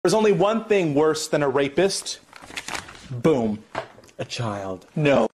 There's only one thing worse than a rapist. Boom. A child. No.